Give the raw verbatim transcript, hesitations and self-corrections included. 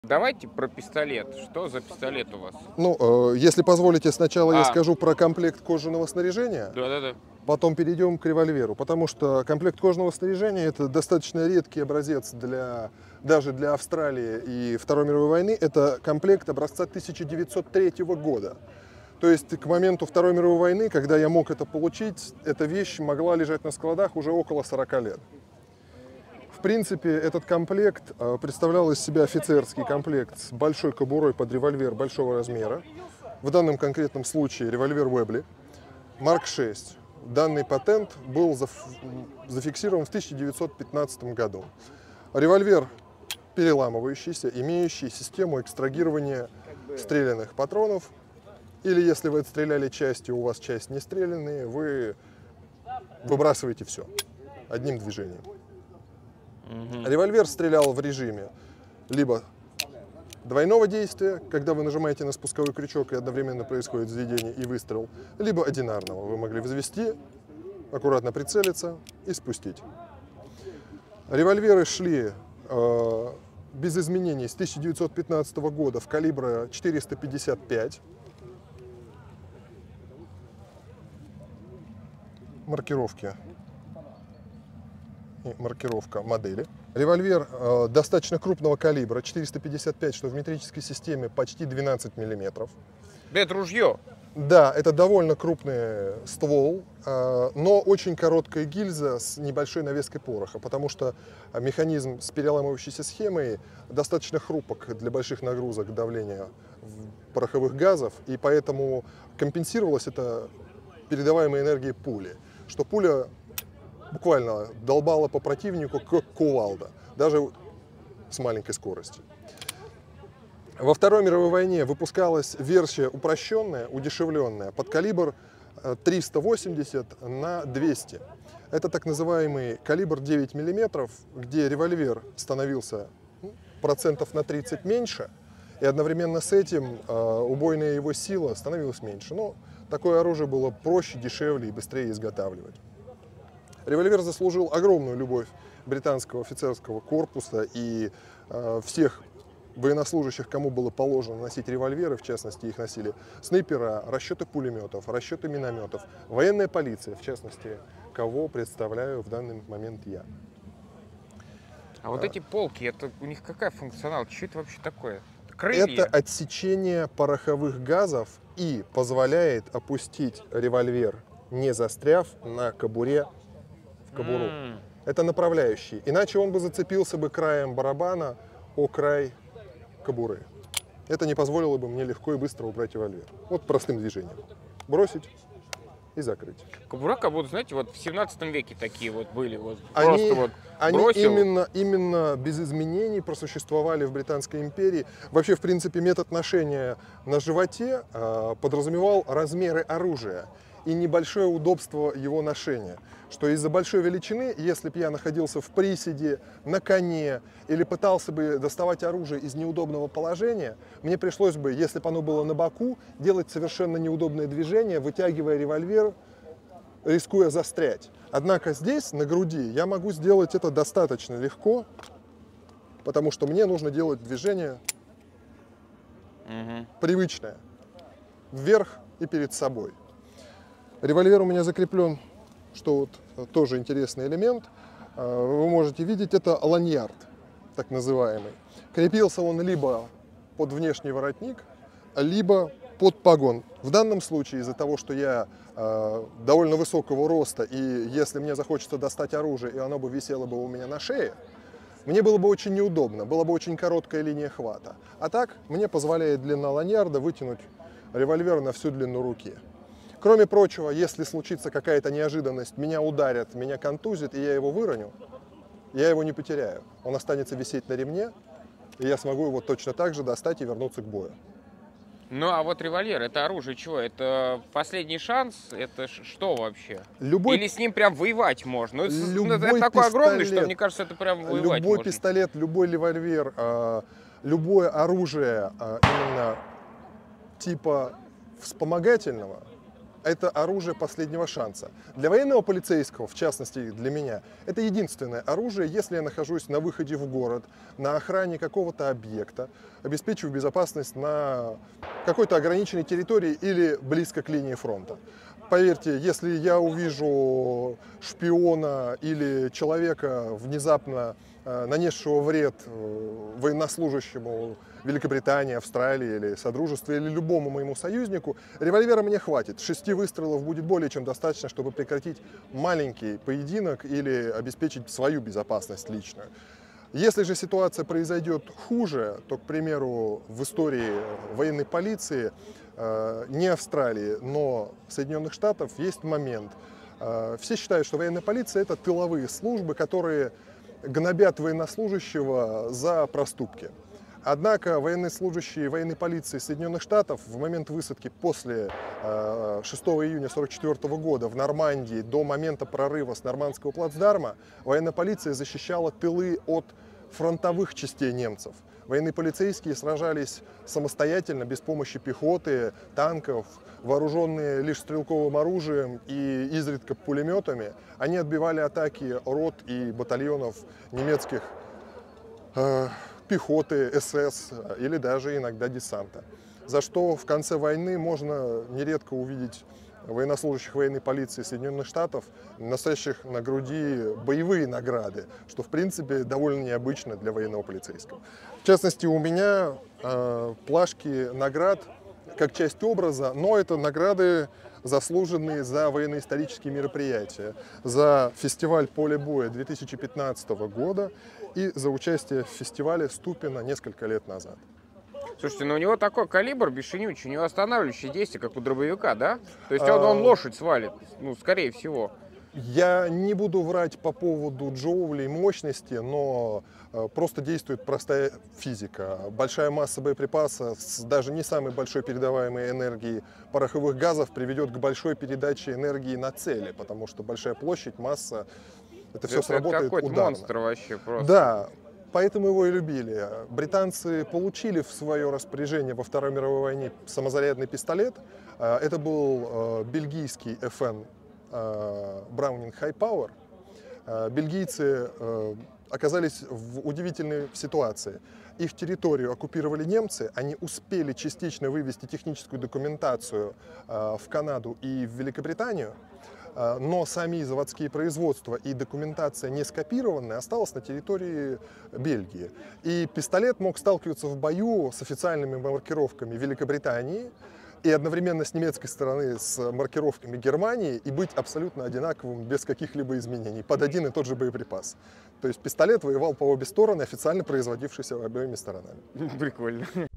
Давайте про пистолет. Что за пистолет у вас? Ну, э, если позволите, сначала я А. скажу про комплект кожаного снаряжения, Да-да-да. потом перейдем к револьверу, потому что комплект кожаного снаряжения — это достаточно редкий образец для, даже для Австралии и Второй мировой войны. Это комплект образца тысяча девятьсот третьего года. То есть к моменту Второй мировой войны, когда я мог это получить, эта вещь могла лежать на складах уже около сорока лет. В принципе, этот комплект представлял из себя офицерский комплект с большой кобурой под револьвер большого размера. В данном конкретном случае револьвер Уэбли, марк шесть. Данный патент был зафиксирован в тысяча девятьсот пятнадцатом году. Револьвер переламывающийся, имеющий систему экстрагирования стрелянных патронов. Или если вы отстреляли частью, у вас часть не стрелянные, вы выбрасываете все одним движением. Mm-hmm. Револьвер стрелял в режиме либо двойного действия, когда вы нажимаете на спусковой крючок и одновременно происходит взведение и выстрел, либо одинарного. Вы могли взвести, аккуратно прицелиться и спустить. Револьверы шли э, без изменений с тысяча девятьсот пятнадцатого года в калибре четыреста пятьдесят пять. Маркировки и маркировка модели. Револьвер э, достаточно крупного калибра, четыреста пятьдесят пять, что в метрической системе почти двенадцать миллиметров. Да это ружье. Да, это довольно крупный ствол, э, но очень короткая гильза с небольшой навеской пороха, потому что механизм с переламывающейся схемой достаточно хрупок для больших нагрузок давления пороховых газов, и поэтому компенсировалось это передаваемой энергией пули, что пуля буквально долбала по противнику как кувалда, даже с маленькой скоростью. Во Второй мировой войне выпускалась версия упрощенная, удешевленная, под калибр триста восемьдесят на двести. Это так называемый калибр девять миллиметров, где револьвер становился процентов на тридцать меньше, и одновременно с этим э, убойная его сила становилась меньше. Но такое оружие было проще, дешевле и быстрее изготавливать. Револьвер заслужил огромную любовь британского офицерского корпуса и э, всех военнослужащих, кому было положено носить револьверы, в частности, их носили снайпера, расчеты пулеметов, расчеты минометов, военная полиция, в частности, кого представляю в данный момент я. А вот а, эти полки, это у них какая функционал? Что это вообще такое? Крылья? Это отсечение пороховых газов и позволяет опустить револьвер, не застряв на кобуре в кобуру. Mm. Это направляющий. Иначе он бы зацепился бы краем барабана о край кобуры. Это не позволило бы мне легко и быстро убрать револьвер. Вот простым движением. Бросить и закрыть. Кобура, как будто, знаете, вот в семнадцатом веке такие вот были. Вот они просто вот они бросил. именно, именно без изменений просуществовали в Британской империи. Вообще, в принципе, метод ношения на животе э, подразумевал размеры оружия и небольшое удобство его ношения. Что из-за большой величины, если бы я находился в приседе, на коне или пытался бы доставать оружие из неудобного положения, мне пришлось бы, если бы оно было на боку, делать совершенно неудобное движение, вытягивая револьвер, рискуя застрять. Однако здесь, на груди, я могу сделать это достаточно легко, потому что мне нужно делать движение угу. привычное, вверх и перед собой. Револьвер у меня закреплен, что вот тоже интересный элемент. Вы можете видеть, это ланьярд, так называемый. Крепился он либо под внешний воротник, либо под погон. В данном случае, из-за того, что я э, довольно высокого роста, и если мне захочется достать оружие, и оно бы висело бы у меня на шее, мне было бы очень неудобно, была бы очень короткая линия хвата. А так, мне позволяет длина ланьярда вытянуть револьвер на всю длину руки. Кроме прочего, если случится какая-то неожиданность, меня ударят, меня контузит, и я его выроню, я его не потеряю. Он останется висеть на ремне, и я смогу его точно так же достать и вернуться к бою. Ну а вот револьвер, это оружие чего? Это последний шанс? Это что вообще? Любой... Или с ним прям воевать можно? Любой это такой пистолет, огромный, что мне кажется, это прям воевать Любой можно. пистолет, любой револьвер, э, любое оружие э, именно типа вспомогательного, это оружие последнего шанса. Для военного полицейского, в частности для меня, это единственное оружие, если я нахожусь на выходе в город, на охране какого-то объекта, обеспечиваю безопасность на какой-то ограниченной территории или близко к линии фронта. Поверьте, если я увижу шпиона или человека, внезапно нанесшего вред военнослужащему Великобритании, Австралии или Содружеству, или любому моему союзнику, револьвера мне хватит. Шести выстрелов будет более чем достаточно, чтобы прекратить маленький поединок или обеспечить свою безопасность личную. Если же ситуация произойдет хуже, то, к примеру, в истории военной полиции не Австралии, но Соединенных Штатов есть момент. Все считают, что военная полиция – это тыловые службы, которые гнобят военнослужащего за проступки. Однако военнослужащие военной полиции Соединенных Штатов в момент высадки после шестого июня сорок четвёртого года в Нормандии до момента прорыва с Нормандского плацдарма военная полиция защищала тылы от фронтовых частей немцев. Военные полицейские сражались самостоятельно, без помощи пехоты, танков, вооруженные лишь стрелковым оружием и изредка пулеметами. Они отбивали атаки рот и батальонов немецких э, пехоты, эс эс или даже иногда десанта. За что в конце войны можно нередко увидеть военнослужащих военной полиции Соединенных Штатов, носящих на груди боевые награды, что в принципе довольно необычно для военного полицейского. В частности, у меня э, плашки наград как часть образа, но это награды, заслуженные за военно-исторические мероприятия, за фестиваль «Поле боя» две тысячи пятнадцатого года и за участие в фестивале Ступино несколько лет назад. Слушайте, ну у него такой калибр бесшенючий, у него останавливающее действие, как у дробовика, да? То есть он, он лошадь свалит, ну, скорее всего. Я не буду врать по поводу джоулей мощности, но просто действует простая физика. Большая масса боеприпаса с даже не самой большой передаваемой энергией пороховых газов приведет к большой передаче энергии на цели, потому что большая площадь, масса, это, это все сработает какой-то ударно. Монстр вообще просто. Да. Поэтому его и любили. Британцы получили в свое распоряжение во Второй мировой войне самозарядный пистолет. Это был бельгийский эф эн Browning High Power. Бельгийцы оказались в удивительной ситуации. Их территорию оккупировали немцы, они успели частично вывести техническую документацию в Канаду и в Великобританию, но сами заводские производства и документация не скопированная осталась на территории Бельгии. И пистолет мог сталкиваться в бою с официальными маркировками Великобритании и одновременно с немецкой стороны с маркировками Германии и быть абсолютно одинаковым без каких-либо изменений под один и тот же боеприпас. То есть пистолет воевал по обе стороны, официально производившийся обеими сторонами. Прикольно.